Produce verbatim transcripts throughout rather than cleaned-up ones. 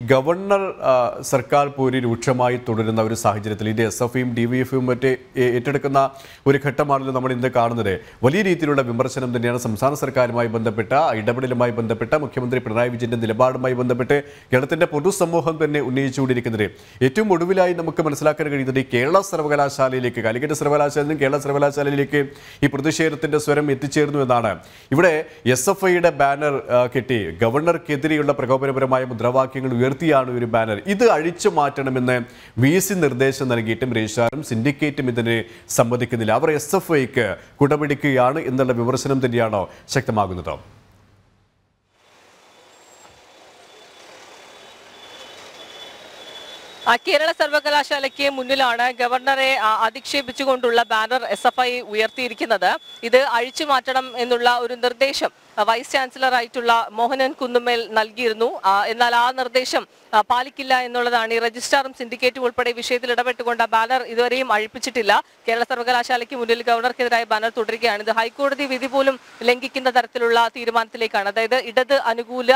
Governor സർക്കാർ പോരി രൂക്ഷമായി തുടരുന്ന ഒരു സാഹചര്യത്തിൽ ഇത് എസ് എഫ് ഐയും ഡി വൈ എഫും മറ്റ് ഏറ്റെടുക്കുന്ന ഒരു ഘട്ടമാണല്ലോ നമ്മൾ ഇന്ന് കാണുന്നത്. വലിയ രീതിയിലുള്ള വിമർശനം തന്നെയാണ് സംസ്ഥാന സർക്കാരുമായി ബന്ധപ്പെട്ട ഇടപെടലുമായി ബന്ധപ്പെട്ട മുഖ്യമന്ത്രി പിണറായി വിജയന്റെ നിലപാടുമായി ബന്ധപ്പെട്ട് കേരളത്തിന്റെ പൊതുസമൂഹം തന്നെ ഉന്നയിച്ചുകൊണ്ടിരിക്കുന്നത്. ഏറ്റവും ഒടുവിലായി നമുക്ക് മനസ്സിലാക്കാൻ കഴിയുന്നത് കേരള സർവകലാശാലയിലേക്ക് കാലിക്കറ്റ് സർവകലാശാലയിൽ നിന്നും കേരള സർവകലാശാലയിലേക്ക് ഈ പ്രതിഷേധത്തിന്റെ സ്വരം എത്തിച്ചേർന്നു എന്നാണ്. ഇവിടെ എസ് എഫ് ഐയുടെ ബാനർ കെട്ടി ഗവർണർക്കെതിരെയുള്ള പ്രകോപനപരമായ മുദ്രാവാക്യങ്ങൾ ഉയർത്തിയാണ് ഒരു ബാനർ. ഇത് അഴിച്ചു മാറ്റണമെന്ന് വി സി നിർദ്ദേശം നൽകിയിട്ടും രജിസ്ട്രാറും സിൻഡിക്കേറ്റും ഇതിനെ സമ്മതിക്കുന്നില്ല. അവർ എസ് എഫ് ഐക്ക് കുടപിടിക്കുകയാണ് എന്നുള്ള വിമർശനം തന്നെയാണോ ശക്തമാകുന്നത്? കേരള സർവകലാശാലയ്ക്ക് മുന്നിലാണ് ഗവർണറെ അധിക്ഷേപിച്ചുകൊണ്ടുള്ള ബാനർ എസ് എഫ് ഐ ഉയർത്തിയിരിക്കുന്നത്. ഇത് അഴിച്ചു മാറ്റണം എന്നുള്ള ഒരു നിർദ്ദേശം വൈസ് ചാൻസലറായിട്ടുള്ള മോഹനൻ കുന്നുമേൽ നൽകിയിരുന്നു. എന്നാൽ ആ നിർദ്ദേശം പാലിക്കില്ല എന്നുള്ളതാണ്. ഈ രജിസ്ട്രാറും സിൻഡിക്കേറ്റും ഉൾപ്പെടെ വിഷയത്തിൽ ഇടപെട്ടുകൊണ്ട് ബാനർ ഇതുവരെയും അഴിപ്പിച്ചിട്ടില്ല. കേരള സർവകലാശാലയ്ക്ക് മുന്നിൽ ഗവർണർക്കെതിരായ ബാനർ തുടരുകയാണ്. ഇത് ഹൈക്കോടതി വിധി പോലും ലംഘിക്കുന്ന തരത്തിലുള്ള തീരുമാനത്തിലേക്കാണ്. അതായത് ഇടത് അനുകൂല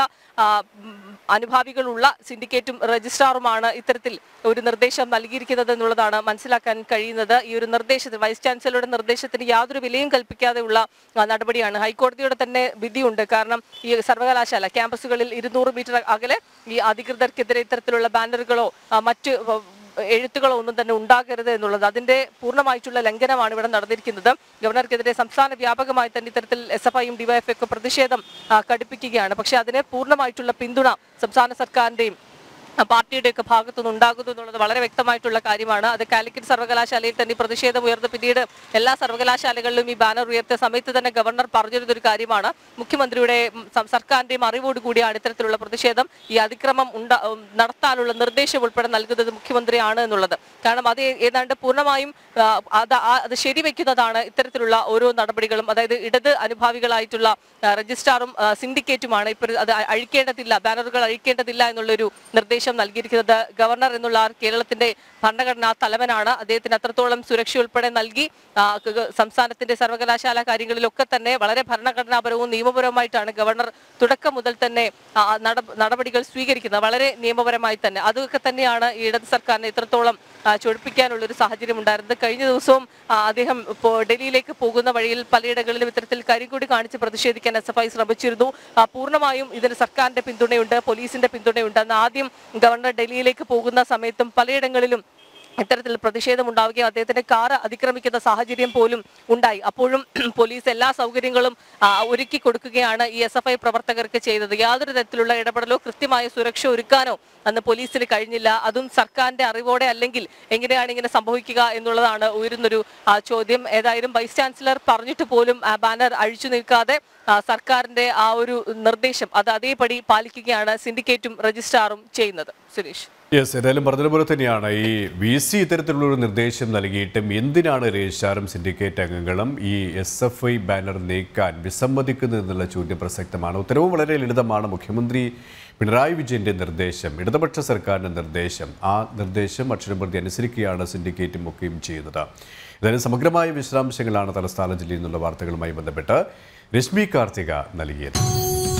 അനുഭാവികളുള്ള സിൻഡിക്കേറ്റും രജിസ്ട്രാറുമാണ് ഇത്തരത്തിൽ ഒരു നിർദ്ദേശം നൽകിയിരിക്കുന്നത് എന്നുള്ളതാണ് മനസ്സിലാക്കാൻ കഴിയുന്നത്. ഈ ഒരു നിർദ്ദേശത്തിന് വൈസ് ചാൻസലറുടെ നിർദ്ദേശത്തിന് യാതൊരു വിലയും കൽപ്പിക്കാതെയുള്ള നടപടിയാണ്. ഹൈക്കോടതിയുടെ തന്നെ വിധിയുണ്ട്. കാരണം ഈ സർവകലാശാല ക്യാമ്പസുകളിൽ ഇരുന്നൂറ് മീറ്റർ അകലെ ഈ അധികൃതർക്കെതിരെ ഇത്തരത്തിലുള്ള ബാനറുകളോ മറ്റ് എഴുത്തുകളോ ഒന്നും തന്നെ ഉണ്ടാകരുത് എന്നുള്ളത് അതിന്റെ പൂർണ്ണമായിട്ടുള്ള ലംഘനമാണ് ഇവിടെ നടന്നിരിക്കുന്നത്. ഗവർണർക്കെതിരെ സംസ്ഥാന വ്യാപകമായി തന്നെ ഇത്തരത്തിൽ എസ് എഫ് ഐയും ഡിവൈഎഫ് ഒക്കെ പ്രതിഷേധം കടുപ്പിക്കുകയാണ്. പക്ഷെ അതിന് പൂർണ്ണമായിട്ടുള്ള പിന്തുണ സംസ്ഥാന സർക്കാരിന്റെയും പാർട്ടിയുടെയൊക്കെ ഭാഗത്തുനിന്ന് ഉണ്ടാകുന്നു എന്നുള്ളത് വളരെ വ്യക്തമായിട്ടുള്ള കാര്യമാണ്. അത് കാലിക്കറ്റ് സർവകലാശാലയിൽ തന്നെ പ്രതിഷേധം ഉയർന്ന് പിന്നീട് എല്ലാ സർവകലാശാലകളിലും ഈ ബാനർ ഉയർത്തിയ സമയത്ത് തന്നെ ഗവർണർ പറഞ്ഞിരുന്നൊരു കാര്യമാണ്. മുഖ്യമന്ത്രിയുടെ സർക്കാരിന്റെയും അറിവോടുകൂടിയാണ് ഇത്തരത്തിലുള്ള പ്രതിഷേധം ഈ അതിക്രമം ഉണ്ടാ നടത്താനുള്ള നിർദ്ദേശം ഉൾപ്പെടെ നൽകുന്നത് മുഖ്യമന്ത്രിയാണ് എന്നുള്ളത്. കാരണം അത് ഏതാണ്ട് പൂർണ്ണമായും അത് അത് ശരിവെക്കുന്നതാണ് ഇത്തരത്തിലുള്ള ഓരോ നടപടികളും. അതായത് ഇടത് അനുഭാവികളായിട്ടുള്ള രജിസ്ട്രാറും സിൻഡിക്കേറ്റുമാണ് ഇപ്പോൾ അത് അഴിക്കേണ്ടതില്ല, ബാനറുകൾ അഴിക്കേണ്ടതില്ല എന്നുള്ളൊരു നിർദ്ദേശം നൽകിയിരിക്കുന്നത്. ഗവർണർ എന്നുള്ള കേരളത്തിന്റെ ഭരണഘടനാ തലവനാണ്. അദ്ദേഹത്തിന് അത്രത്തോളം സുരക്ഷ ഉൾപ്പെടെ നൽകി സംസ്ഥാനത്തിന്റെ സർവകലാശാല കാര്യങ്ങളിലൊക്കെ തന്നെ വളരെ ഭരണഘടനാപരവും നിയമപരവുമായിട്ടാണ് ഗവർണർ തുടക്കം മുതൽ തന്നെ നടപടികൾ സ്വീകരിക്കുന്നത്. വളരെ നിയമപരമായി തന്നെ അതൊക്കെ തന്നെയാണ് ഈ ഇടത് സർക്കാരിനെ ഇത്രത്തോളം ചൊടിപ്പിക്കാനുള്ള ഒരു സാഹചര്യം ഉണ്ടായിരുന്നത്. കഴിഞ്ഞ ദിവസവും അദ്ദേഹം ഇപ്പോൾ ഡൽഹിയിലേക്ക് പോകുന്ന വഴിയിൽ പലയിടങ്ങളിലും ഇത്തരത്തിൽ കരിങ്കൊടി കാണിച്ച് പ്രതിഷേധിക്കാൻ എസ് എഫ് ഐ ശ്രമിച്ചിരുന്നു. പൂർണ്ണമായും ഇതിന് സർക്കാരിന്റെ പിന്തുണയുണ്ട്, പോലീസിന്റെ പിന്തുണയുണ്ട്. അന്ന് ആദ്യം ഗവർണർ ഡൽഹിയിലേക്ക് പോകുന്ന സമയത്തും പലയിടങ്ങളിലും ഇത്തരത്തിൽ പ്രതിഷേധം ഉണ്ടാവുകയും അദ്ദേഹത്തിന്റെ കാർ അതിക്രമിക്കുന്ന സാഹചര്യം പോലും ഉണ്ടായി. അപ്പോഴും പോലീസ് എല്ലാ സൗകര്യങ്ങളും ഒരുക്കി കൊടുക്കുകയാണ് ഈ എസ് എഫ് ഐ പ്രവർത്തകർക്ക് ചെയ്തത്. യാതൊരു തരത്തിലുള്ള ഇടപെടലോ കൃത്യമായ സുരക്ഷ ഒരുക്കാനോ അന്ന് പോലീസിന് കഴിഞ്ഞില്ല. അതും സർക്കാരിന്റെ അറിവോടെ അല്ലെങ്കിൽ എങ്ങനെയാണ് ഇങ്ങനെ സംഭവിക്കുക എന്നുള്ളതാണ് ഉയരുന്നൊരു ചോദ്യം. ഏതായാലും വൈസ് ചാൻസലർ പറഞ്ഞിട്ട് പോലും ബാനർ അഴിച്ചു നിൽക്കാതെ സർക്കാരിന്റെ ആ ഒരു നിർദ്ദേശം അത് അതേപടി പാലിക്കുകയാണ് സിൻഡിക്കേറ്റും രജിസ്ട്രാറും ചെയ്യുന്നത്. സുരേഷ്, യെസ്, ഏതായാലും പറഞ്ഞതുപോലെ തന്നെയാണ് ഈ വി സി ഇത്തരത്തിലുള്ളൊരു നിർദ്ദേശം നൽകിയിട്ടും എന്തിനാണ് രജിസ്ട്രാറും സിൻഡിക്കേറ്റ് അംഗങ്ങളും ഈ എസ് എഫ് ഐ ബാനർ നീക്കാൻ വിസമ്മതിക്കുന്നത് എന്നുള്ള ചോദ്യം പ്രസക്തമാണ്. ഉത്തരവും വളരെ ലളിതമാണ്. മുഖ്യമന്ത്രി പിണറായി വിജയന്റെ നിർദ്ദേശം, ഇടതുപക്ഷ സർക്കാരിന്റെ നിർദ്ദേശം, ആ നിർദ്ദേശം അക്ഷരപ്രതി അനുസരിക്കുകയാണ് സിൻഡിക്കേറ്റും ഒക്കെയും ചെയ്യുന്നത്. ഏതായാലും സമഗ്രമായ വിശദാംശങ്ങളാണ് തലസ്ഥാന ജില്ലയിൽ നിന്നുള്ള വാർത്തകളുമായി ബന്ധപ്പെട്ട് രശ്മി കാർത്തിക നൽകിയത്.